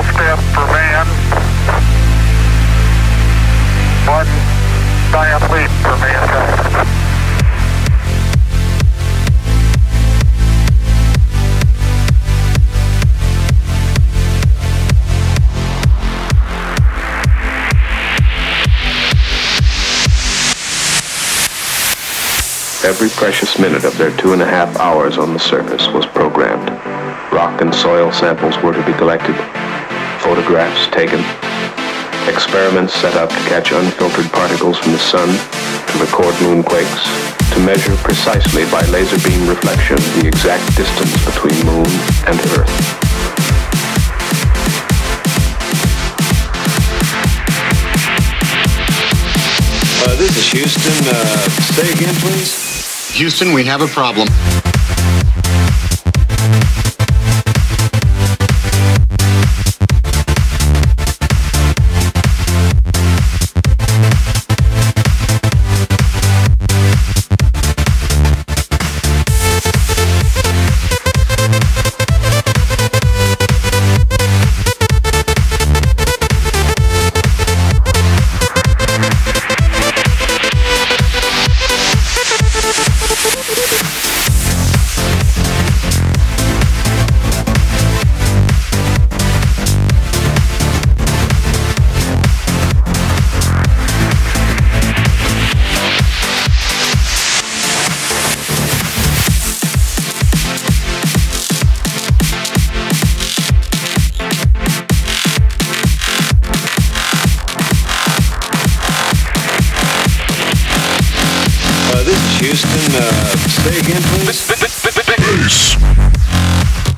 small step for man, one giant leap for mankind. Every precious minute of their 2.5 hours on the surface was programmed. Rock and soil samples were to be collected, photographs taken, experiments set up to catch unfiltered particles from the sun, to record moonquakes, to measure precisely by laser beam reflection the exact distance between Moon and Earth. This is Houston. Say again, please. Houston, we have a problem. This is Houston. Say again, please. Bass.